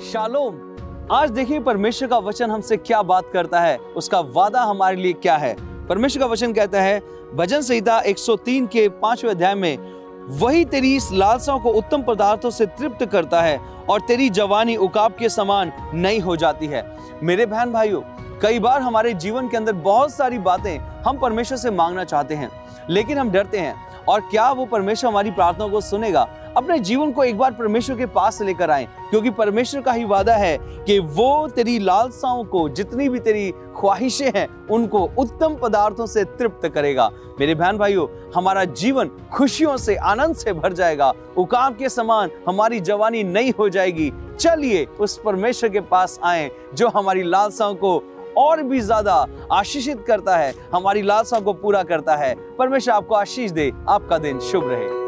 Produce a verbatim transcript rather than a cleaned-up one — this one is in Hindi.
शालोम। आज देखिए परमेश्वर का वचन हमसे क्या बात करता है, उसका वादा हमारे लिए क्या है। परमेश्वर का वचन कहता है भजन संहिता एक सौ तीन के पांचवें अध्याय में, वही तेरी इस लालसाओं को उत्तम पदार्थों से तृप्त करता है और तेरी जवानी उकाब के समान नई हो जाती है। मेरे बहन भाइयों, कई बार हमारे जीवन के अंदर बहुत सारी बातें हम परमेश्वर से मांगना चाहते हैं, लेकिन हम डरते हैं। और क्या वो परमेश्वर हमारी प्रार्थनाओं को सुनेगा? अपने जीवन को एक बार परमेश्वर के पास लेकर आएं, क्योंकि परमेश्वर का ही वादा है कि वो तेरी लालसाओं को, जितनी भी तेरी ख्वाहिशें हैं, उनको उत्तम पदार्थों से तृप्त करेगा। मेरे बहन भाइयों, हमारा जीवन खुशियों से, आनंद से भर जाएगा। उकाब के समान हमारी जवानी नई हो जाएगी। चलिए उस परमेश्वर के पास आएं जो हमारी लालसाओं को और भी ज्यादा आशीषित करता है, हमारी लालसाओं को पूरा करता है। परमेश्वर आपको आशीष दे। आपका दिन शुभ रहे।